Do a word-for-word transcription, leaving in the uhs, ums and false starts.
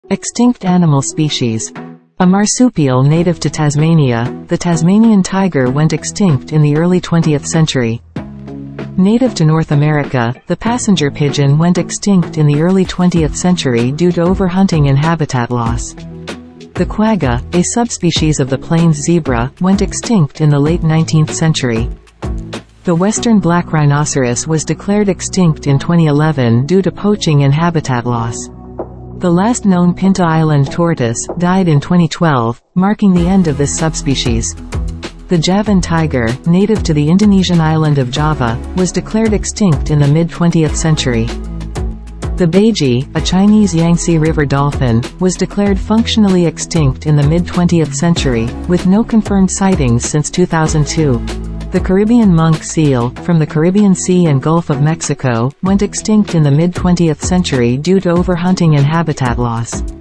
Extinct animal species. A marsupial native to Tasmania, the Tasmanian tiger went extinct in the early twentieth century. Native to North America, the passenger pigeon went extinct in the early twentieth century due to overhunting and habitat loss. The quagga, a subspecies of the plains zebra, went extinct in the late nineteenth century. The western black rhinoceros was declared extinct in twenty eleven due to poaching and habitat loss. The last known Pinta Island tortoise died in twenty twelve, marking the end of this subspecies. The Javan tiger, native to the Indonesian island of Java, was declared extinct in the mid twentieth century. The beiji, a Chinese Yangtze River dolphin, was declared functionally extinct in the mid twentieth century, with no confirmed sightings since two thousand two. The Caribbean monk seal, from the Caribbean Sea and Gulf of Mexico, went extinct in the mid twentieth century due to overhunting and habitat loss.